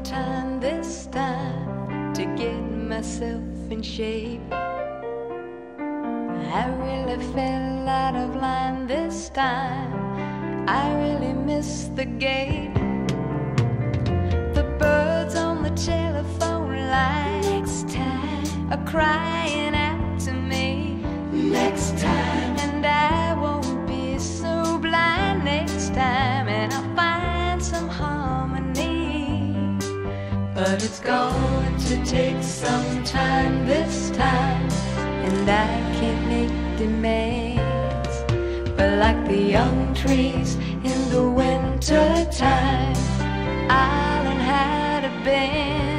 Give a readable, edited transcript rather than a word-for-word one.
time this time to get myself in shape. I really fell out of line this time. I really missed the gate. The birds on the telephone lines are crying out to me. Next time, and I won't be so blind next time, and I'll find some harmony. But it's going to take some time this time, and I can't make demands. But like the young trees in the winter time, I'll learn how to bend.